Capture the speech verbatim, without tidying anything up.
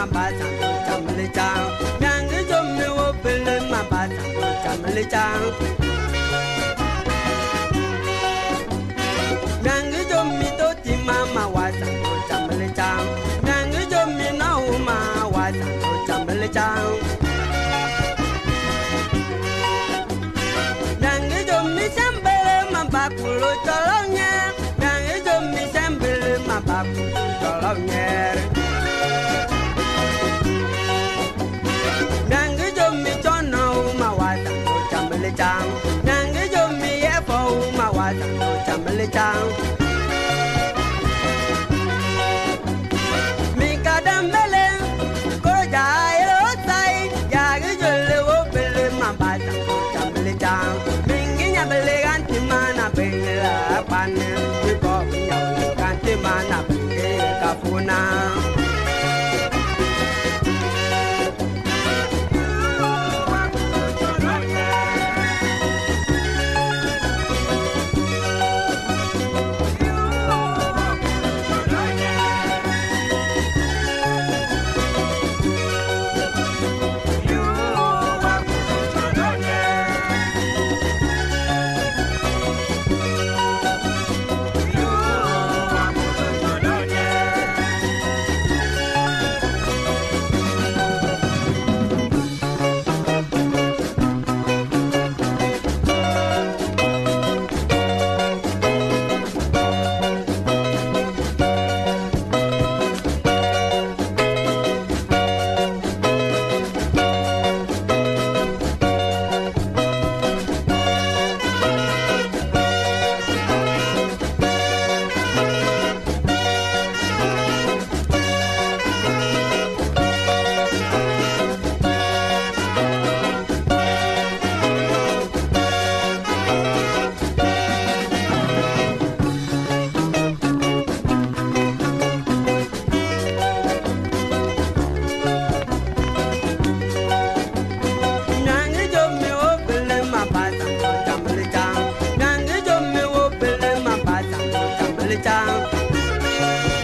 mabasa chamle chang nyangi jomi wo bele mabasa chamle chang nyangi jomi to ti mama wasa chamle chang nyangi jomi na uma wasa chamle chang nyangi jomi sambele mabakulo tolongnya nyangi jomi sambele mabakulo tolongnya nyangi jomi chono mawata chamle chang nyangi jomi yefo mawata chamle chang mi kadambele ko jayo sai yagi jole wo bele mabata chamle chang mingi nyabele ganti mana bengela pane mi ko nyaw ganti mana bengela kafuna chang